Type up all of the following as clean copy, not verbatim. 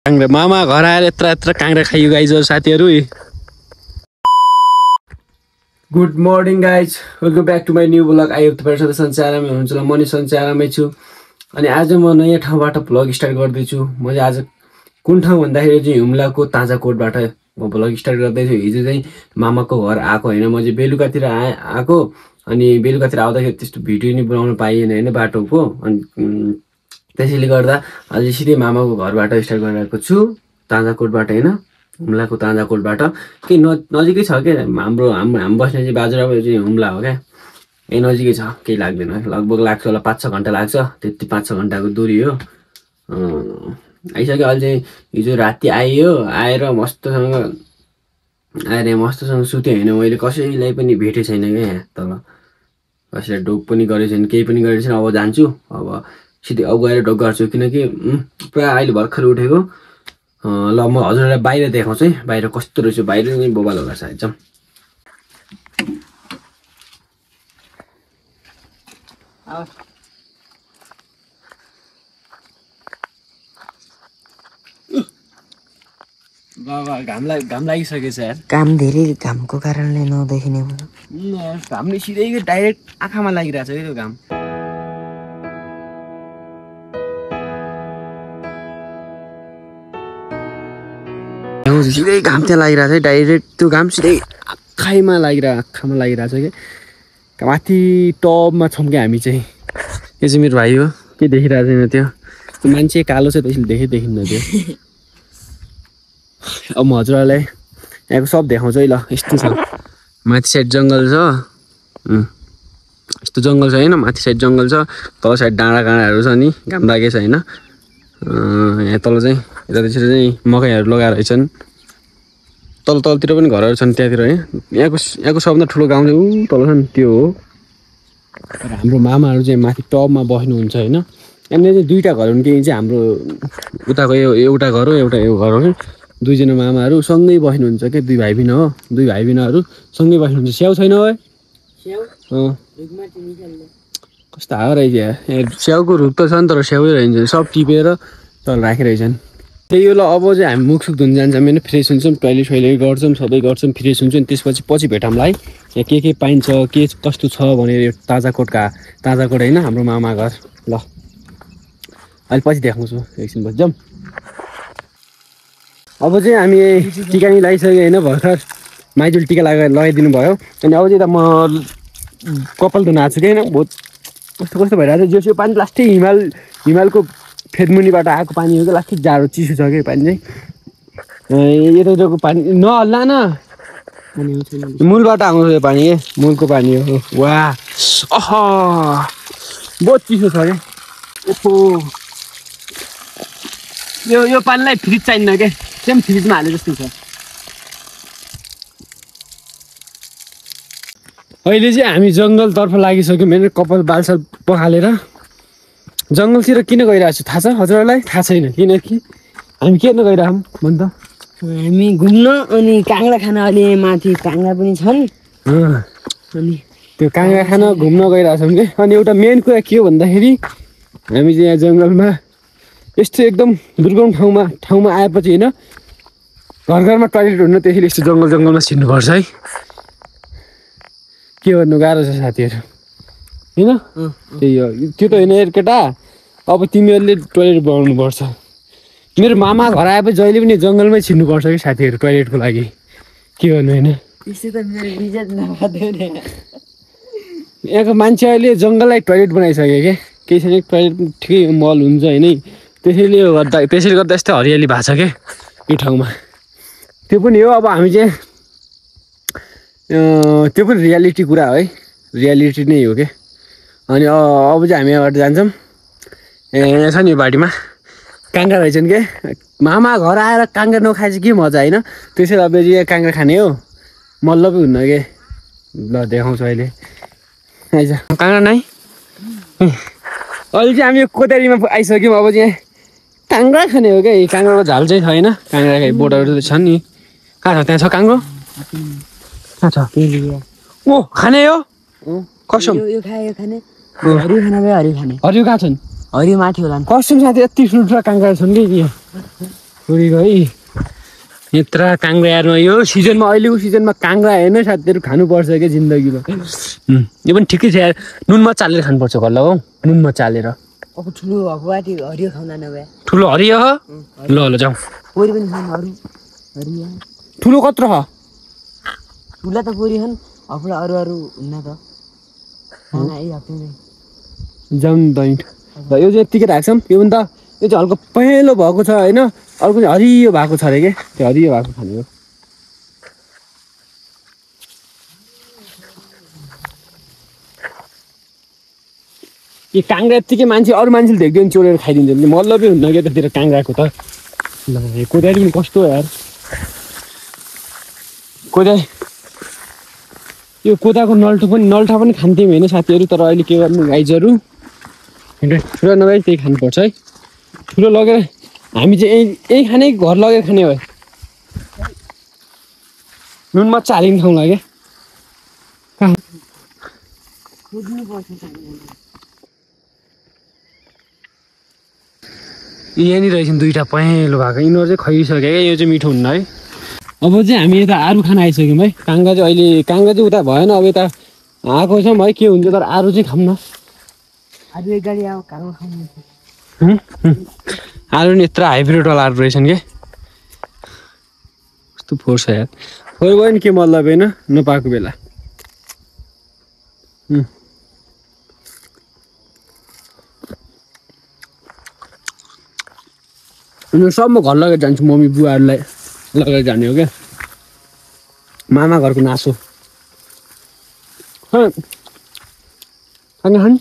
काङ्ग्रा मामा घर आएर यत्र यत्र काङ्ग्रा खाइयो गाइज साथीहरू। Good morning guys, welcome back to my new vlog. I hope तपाईँ सधैँ सन्चै आरामै हुनुहुन्छ होला। म नि सन्चै आरामै छु। अनि आज म नयाँ ठाउँबाट भ्लग स्टार्ट गर्दैछु। मैले आज कुन ठाउँ भन्दाखेरि चाहिँ हुम्लाको ताजाकोटबाट म भ्लग स्टार्ट गर्दैछु। हिजो चाहिँ मामाको घर आएको होइन, म चाहिँ बेलुकातिर आएको। अनि बेलुकातिर आउँदाखेरि त्यस्तो भिडियो नि बनाउनु पाइएन होइन बाटोको। अनि त्यसैले गर्दा अहिले सिधै मामाको घरबाट स्टार्ट गरिरहेको छु, ताजाकोटबाट होइन, हुम्लाको ताजाकोटबाट। के नजिकै छ क्या हामी बस्ने चाहिँ बाजुराको चाहिँ हुम्ला हो क्या, यही नजिकै छ, केही लाग्दैन। लगभग लाग्छ होला 5-6 घन्टा लाग्छ, त्यति 5-6 घन्टाको दुरी हो। आइसक्यो। अहिले चाहिँ हिजो राति आइयो, आएर मस्तसँग सुतेँ होइन। मैले कसैलाई पनि भेटेको छैन क्या यहाँ तल, कसैलाई ढोक पनि गरेको छैन, केही पनि गरेको छैन। अब जान्छु, अब सिधै अब गएर ढोक गर्छु, किनकि पुरा अहिले भर्खर उठेको। ल म हजुरलाई बाहिर देखाउँछु है, बाहिर कस्तो रहेछ। बाहिर नै बोबाल होला सायद। जाउँ। घाम लागिसकेछ यार। काम धेरै, घामको कारणले नदेखिने भयो। घामले सिधै डाइरेक्ट आँखामा लागिरहेछ कि त्यो घाम। सिधै घाम त्यहाँ लागिरहेछ है, डाइरेक्ट त्यो घाम सिधै आँखामा लागिरहेछ कि। माथि टपमा छौँ क्या हामी चाहिँ। यो चाहिँ मेरो भाइ हो, के देखिरहेको छैन त्यो मान्छे कालो छ, त्यसले देखिन्न त्यो। अब म हजुरहरूलाई यहाँको सब देखाउँछु है। ल यस्तो छ, माथि साइड जङ्गल छ, यस्तो जङ्गल छ होइन, माथि साइड जङ्गल छ, तल साइड डाँडाकाँडाहरू छ नि, घाम लागेको छ होइन। यहाँ तल चाहिँ यता त्यसरी चाहिँ मकैहरू लगाएर रहेछन्। तलतिर पनि घरहरू छन् त्यहाँतिर है। यहाँको सबभन्दा ठुलो गाउँ चाहिँ ऊ तल छ नि, त्यो हो। र हाम्रो मामाहरू चाहिँ माथि टपमा बस्नुहुन्छ होइन। यहाँनिर चाहिँ 2टा घर हुन् कि, चाहिँ हाम्रो उताको एउटा घर हो, एउटा यो घर हो कि। 2जना मामाहरू सँगै बस्नुहुन्छ क्या, 2 भाइ बहिनी हो, 2 भाइ बहिनीहरू सँगै बस्नुहुन्छ। स्याउ छैन है? कस्तो हावा रहेछ यार। स्याउको रुख त छ नि, तर स्याउै रहन्छ, सब टिपेर तल राखिरहेछन्। त्यही हो। ल अब चाहिँ हामी मुखसुख धुन जान्छौँ होइन, फ्रेस हुन्छौँ, टोइलेट गर्छौँ, सबै गर्छौँ, फ्रेस हुन्छौँ। त्यसपछि भेटौँला है। यहाँ के पाइन्छ, के कस्तो छ भनेर ताजाकोट होइन, हाम्रो मामा घर। ल अहिले पछि देखाउँछु एकछिनपछि। जाउँ। अब चाहिँ हामी टिका नि लगाइसक्यो होइन, भर्खर माइजूले टिका लगाइदिनु भयो। अनि अब चाहिँ त म कपाल धुन आएको छु कि होइन। बहुत कस्तो भइरहेको छ। जो पानी लास्टै हिमालको फेदमुनिबाट आएको पानी हो कि, लास्टै जाडो चिसो छ कि पानी चाहिँ। यताको पानी नहल्ला न, मूलबाट आउँछ यो पानी के, मूलको पानी हो। वाह बहुत चिसो छ क्या। ओहो यो पानीलाई फ्रिज चाहिन्न क्या, सेम फ्रिजमा हाले जस्तो छ। अहिले चाहिँ हामी जङ्गलतर्फ लागिसक्यौँ होइन, कपाल बालसाल पखालेर। जङ्गलतिर किन गइरहेको छु थाहा छ हजुरहरूलाई? थाहा छैन, किनकि हामी किन गइरहेछौँ भन् त? हामी घुम्न अनि काङ्ग्रा खान। अहिले माथि काङ्ग्रा पनि छन्, अनि त्यो काङ्ग्रा खान घुम्न गइरहेछौँ कि। अनि एउटा मेन कुरा के हो भन्दाखेरि, हामी चाहिँ यहाँ जङ्गलमा यस्तो एकदम दुर्गम ठाउँमा आएपछि होइन, घरमा टोइलेट हुन्न, त्यसैले यस्तो जङ्गलमा छिर्नुपर्छ है। के गर्नु, गाह्रो छ साथीहरू होइन। त्यही हो, त्यो त होइन केटा। अब तिमीहरूले टोइलेट बनाउनुपर्छ। मेरो मामा घर आएपछि जहिले पनि जङ्गलमै छिर्नुपर्छ कि साथीहरू, टोइलेटको लागि। के गर्नु होइन, यहाँको मान्छे अहिले जङ्गललाई टोइलेट बनाइसक्यो क्या। केही छैन, टोइलेट ठिकै मल हुन्छ होइन। त्यसैले गर्दा यस्तो हरियाली भएको छ क्या यो ठाउँमा। त्यो पनि हो। अब हामी चाहिँ त्यो पनि रियालिटी कुरा है, रियालिटी नै हो क्या। अनि अब चाहिँ हामी यहाँबाट जान्छौँ। यहाँ छ नि बारीमा काङ्ग्रा रहेछन् क्या। मामा घर आएर काङ्ग्रा नखाए चाहिँ के मजा होइन। त्यसैले अब यहाँ काङ्ग्रा खाने हो, मल्लबै हुन्न के। ल देखाउँछु अहिले, आइज काङ्ग्रा नै। अहिले चाहिँ हामी यो कोदारीमा आइसक्यौँ। अब चाहिँ काङ्ग्रा खाने हो क्या। काङ्ग्राको झाल चाहिँ छैन, काङ्ग्राको बोटहरू त छन् नि। कहाँ छ? त्यहाँ छ काङ्ग्रो, कहाँ छ? ओ खाने हो कसम? हरियो कहाँ छन्? हरियो माथि होला। कसम साथी, यति ठुल्ठुला काङ्ग्रा छन् कि। पुरीको है यत्रा काङ्ग्रा हेर्नु यो सिजनमा अहिलेको सिजनमा काङ्ग्रा हेर्नु साथीहरू खानुपर्छ क्या जिन्दगीमा यो पनि ठिकै छ यार नुनमा चालेर खानुपर्छ घल्ल हौ नुनमा चालेर अब ठुलो भएको बाटी हरियो खाउँदा नभए ठुलो हरियो ह ल ल जाउँ पोरी पनि खानु अरू हरियो ठुलो कत्रो ह ठुला त पोरी खान् आफूलाई अरू अरू हुन्न त जाउँ नि त यो चाहिँ यत्तिकै राख्छौँ यो पनि त यो चाहिँ हल्का पहेँलो भएको छ होइन अर्को चाहिँ हरियो भएको छ अरे क्या त्यो हरियो भएको खाने हो यो काङ्ग्रा यत्तिकै मान्छे अरू मान्छेले देख्दैन चोरेर खाइदिन्छ नि मतलबै हुन्न क्या त्यतिर काङ्ग्राको त ल कोदारी पनि कस्तो यार कोदारी यो कोदाको नल्ठा पनि खान्थ्यौँ होइन साथीहरू तर अहिले के गर्नु गाइजहरू ठुलो नभए त्यही खानुपर्छ है ठुलो लगेर हामी चाहिँ यही खाने घर लगेर खाने हो नुनमा चालिन खाउँला क्या यहाँनिर रहेछ दुईवटा पहेँलो भएको यिनीहरू चाहिँ खइसक्यो क्या यो चाहिँ मिठो हुन्न है अब चाहिँ हामी यता आरू खान आइसक्यौँ है काङ्ग्रा चाहिँ उता भएन अब यता आएको छौँ है के हुन्छ तर आरू चाहिँ खाऊँ न आलु नि यत्रो हाइब्रिडवाला आलु रहेछन् क्या कस्तो फोहोर छ यार फोहोर गयो नि के मतलब होइन नपाएको बेला सब म घर लगेर जान्छु मम्मी बुवाहरूलाई लगेर जाने हो क्या मामा घरको नासो खाने खाने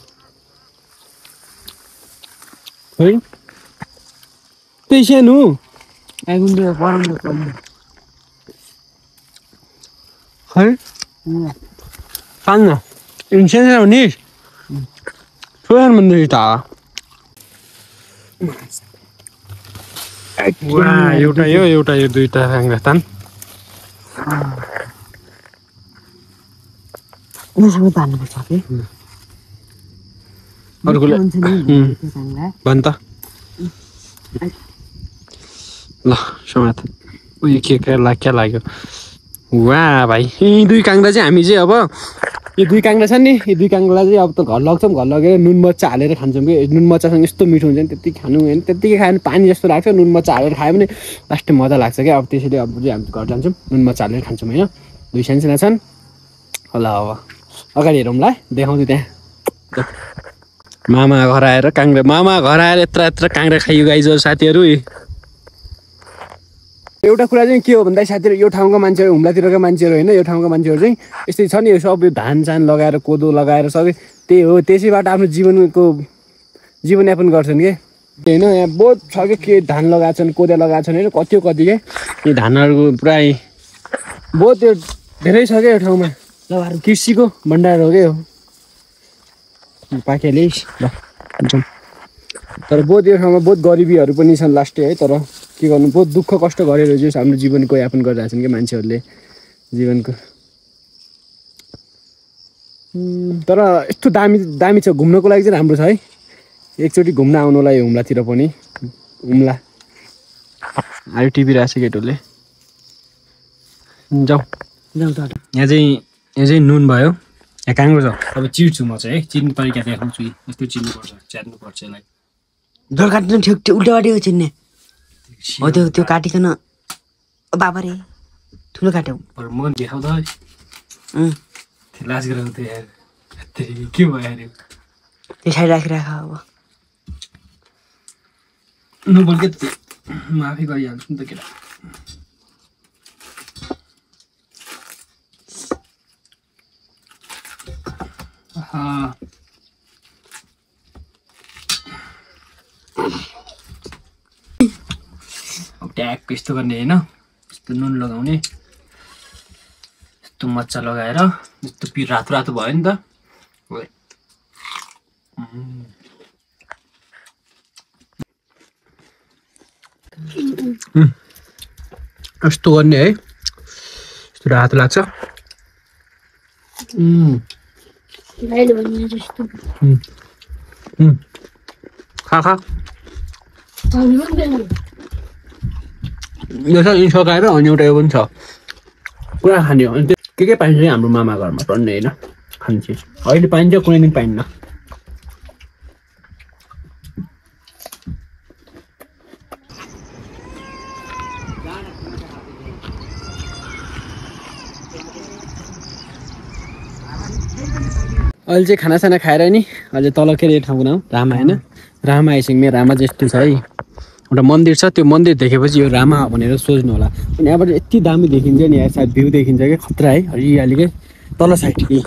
है त्यही सानो है खान्न सानो नि ठुलो भन्दैछ त एउटा यो दुईटा काङ्ग्रा तान अर्कोले भन् त ल समात उयो क्या लाग्यो वा भाइ यी दुई काङ्ग्रा चाहिँ हामी चाहिँ अब यो दुई काङ्ग्रा छ नि यो दुई काङ्ग्रा चाहिँ अब त घर लग्छौँ घर लगेर नुन मर्चा हालेर खान्छौँ कि नुन मर्चासँग यस्तो मिठो हुन्छ नि त्यत्तिकै खानु होइन त्यत्तिकै खायो भने पानी जस्तो लाग्छ नुन मर्चा हालेर खायो भने लास्टै मजा लाग्छ क्या अब त्यसैले अब चाहिँ हामी घर जान्छौँ नुन मर्चा हालेर खान्छौँ होइन दुई साना छन् होला अब अगाडि हेरौँ ल देखाउँछु त्यहाँ मामा घर आएर यत्र काङ्ग्रा खाइयो गाइजहरू साथीहरू एउटा कुरा चाहिँ के हो भन्दा साथीहरू यो ठाउँको मान्छेहरू हुम्लातिरका मान्छेहरू होइन यो ठाउँको मान्छेहरू चाहिँ यस्तै छ नि यो सब यो धान लगाएर कोदो लगाएर सबै त्यही हो त्यसैबाट आफ्नो जीवनयापन गर्छन् क्या होइन यहाँ बहुत छ के धान लगाएको छन् कोदो लगाएको छन् होइन कति क्या यो धानहरूको पुरा बहुत यो धेरै छ क्या यो ठाउँमा कृषिको भण्डार हो क्या हो पाकेले ल तर बहुत यो ठाउँमा बहुत गरिबीहरू पनि छन् लास्टै है तर के गर्नु बहुत दुःख कष्ट गरेर चाहिँ हाम्रो जीवनको यापन गरिरहेको छन् क्या मान्छेहरूले जीवनको तर यस्तो दामी छ घुम्नको लागि चाहिँ राम्रो छ है एकचोटि घुम्न आउनुलाई हुम्लातिर पनि हुम्ला आयो टिभी रहेछ केटोले जाउँ यहाँ चाहिँ नुन भयो यहाँ काङ्ग्रो छ अब चिर्छु म चाहिँ है चिर्ने तरिका देखाउँछु यस्तो चिर्नुपर्छ च्यार्नुपर्छ यसलाई डोल काट्नु ठिक उल्टा बाटो चिन्ने हो त्यो काटिकन बाबा रे ठुलो काट्यौ म देखाउँदा लाज गराउँथ्यो यार के भयो यार त्यो साइड राखिराख अब नबोल के म आफै गरिहाल्छु नि त केटा अब ट्याक यस्तो गर्ने होइन यस्तो नुन लगाउने यस्तो मच्चा लगाएर यस्तो रातो रातो भयो नि त यस्तो गर्ने है यस्तो रातो लाग्छ खा यो छ यी सकाएर अनि एउटा यो पनि छ पुरा खाने हो अनि के पाइन्छ हाम्रो मामा घरमा टन्ने होइन खाने चिज अहिले पाइन्छ कुनै दिन पाइन्न अहिले चाहिँ खानासाना खाएर नि अहिले तल के अरे ठाउँको नाम रामा होइन रामा आइसक्यो रामा जस्तो छ है एउटा मन्दिर छ त्यो मन्दिर देखेपछि यो रामा भनेर सोच्नु होला अनि यहाँबाट यति दामी देखिन्छ नि यहाँ सायद भ्यू देखिन्छ कि खतरा है हरियालीकै तल साइड कि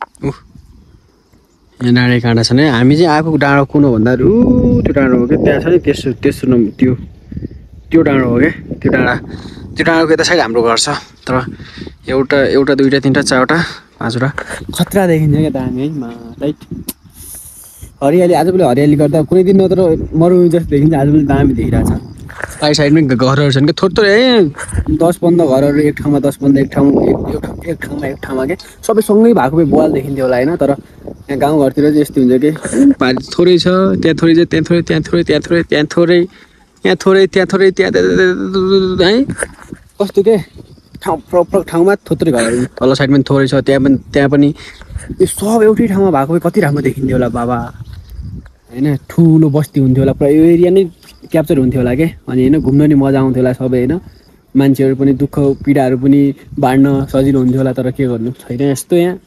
यहाँ डाँडे काँडा छ नि हामी चाहिँ आएको डाँडो कुन हो भन्दा त्यो डाँडो हो क्या त्यहाँ छ नि तेस्रो नम्बर त्यो डाँडो हो क्या त्यो डाँडोको यता साइड हाम्रो घर छ तर एउटा दुईवटा तिनवटा चारवटा पाँचवटा खतरा देखिन्छ क्या दामी है लाइट हरियाली आजभोलि हरियाली गर्दा कुनै दिन नत्र मरुभूमि जस्तो देखिन्छ आजभोलि दामी देखिरहेको छ साइड साइडमै घरहरू छन् क्या थोरै है 10-15 घरहरू एक ठाउँमा 10-15 एक ठाउँमा के सबै सँगै भएको भए बोवाल देखिन्थ्यो होला होइन तर यहाँ गाउँघरतिर चाहिँ यस्तो हुन्छ कि थोरै छ त्यहाँ थोरै छ त्यहाँ थोरै त्यहाँ थोरै त्यहाँ थोरै त्यहाँ थोरै यहाँ थोरै त्यहाँ थोरै त्यहाँ है कस्तो के ठाउँ ठाउँमा थोत्रै घरहरू तल साइडमा थोरै छ त्यहाँ पनि यो सब एउटै ठाउँमा भएको भए कति राम्रो देखिन्थ्यो होला बाबा होइन ठुलो बस्ती हुन्थ्यो होला पुरा यो एरिया नै क्याप्चर हुन्थ्यो होला के अनि होइन घुम्न नि मजा आउँथ्यो होला सबै होइन मान्छेहरू पनि दुःख पीडाहरू पनि बाँड्न सजिलो हुन्थ्यो होला तर के गर्नु छैन यस्तो यहाँ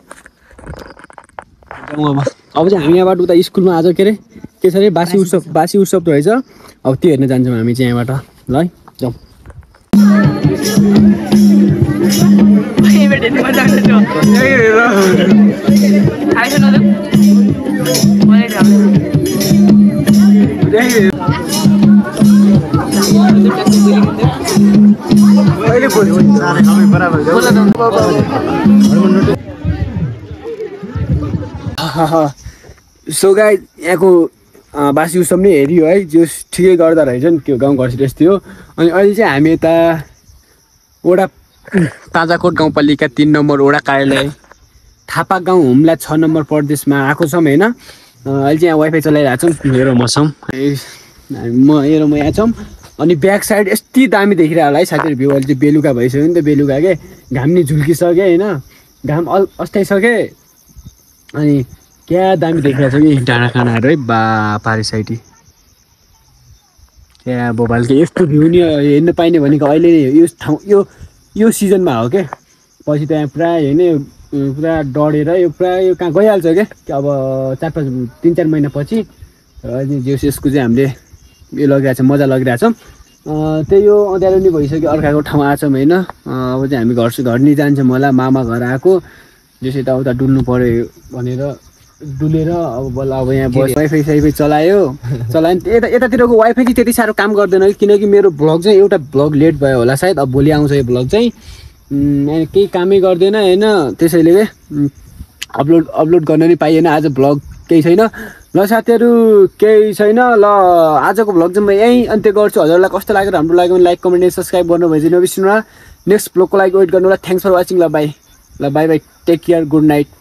अब चाहिँ हामी यहाँबाट उता स्कुलमा आज के अरे के छ अरे बासी उत्सव त रहेछ अब त्यो हेर्न जान्छौँ हामी चाहिँ यहाँबाट ल है जाउँ सो गाइस यहाँको बासी उत्सव नै हेऱ्यो है जो ठिकै गर्दा रहेछ नि त्यो गाउँघरतिर यस्तै हो अनि अहिले चाहिँ हामी यता वडा ताजाकोट गाउँपालिका 3 नम्बर वडा कार्यालय थापा गाउँ हुम्ला 6 नम्बर प्रदेशमा आएको छौँ होइन अहिले चाहिँ यहाँ वाइफाई चलाइरहेको छौँ मेरो म छौँ म यहाँ छौँ अनि ब्याक साइड यति दामी देखिरहेको होला है साथीहरू भ्यू अहिले चाहिँ बेलुका भइसक्यो नि त बेलुका के घाम नि झुल्किसक्यो होइन घाम अस्ताइसक्यो अनि क्या दामी देखिरहेको छ कि डाँडा काँडाहरू है पारी साइड क्या बोबाल के यस्तो भ्यू नि हेर्न पाइने भनेको अहिले यो ठाउँ यो सिजनमा हो क्या पछि त यहाँ पुरा होइन पुरा डढेर यो पुरा यो कहाँ गइहाल्छ क्या अब 3-4 महिनापछि अनि जे यसको चाहिँ हामीले यो लगिरहेको छ मजा लगिरहेछौँ त्यही यो अँध्यारो नि भइसक्यो अर्काको ठाउँ आएछौँ होइन अब चाहिँ हामी घर नि जान्छौँ होला मामा घर आएको जसै त उता डुल्नु पऱ्यो भनेर डुलेर अब बल्ल अब यहाँ वाइफाई साइफाई चलायो यतातिरको वाइफाई चाहिँ त्यति साह्रो काम गर्दैन किनकि मेरो भ्लग चाहिँ एउटा भ्लग लेट भयो होला सायद अब भोलि आउँछ यो भ्लग चाहिँ केही कामै गर्दैन होइन त्यसैले के अपलोड गर्न नि पाइएन आज भ्लग केही छैन ल साथीहरू केही छैन ल आजको भ्लग चाहिँ म यहीँ अन्त्य गर्छु हजुरलाई कस्तो लाग्यो राम्रो लाग्यो भने लाइक कमेन्ट सब्सक्राइब गर्नु भइदिनु नबिर्सिनु होला नेक्स्ट भ्लगको लागि वेट गर्नु होला थ्याङ्क्स फर वाचिङ ल bye take care good night